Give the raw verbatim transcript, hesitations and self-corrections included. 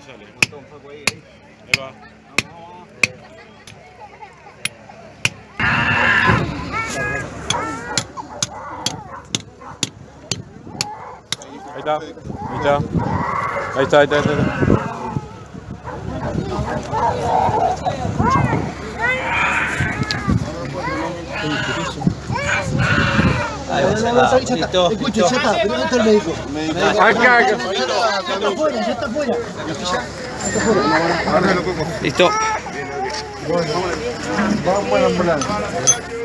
sale. Un montón, Facu, ahí, ahí. Ahí va. Vamos, Ahí está. Ahí está. Ahí está, ahí está, ahí está. Ahí va, ya está. Listo, escucha, ya está, pero ¿dónde está el médico? Acá, acá. Ya está afuera, ya está afuera. Listo. Vamos a la ambulancia.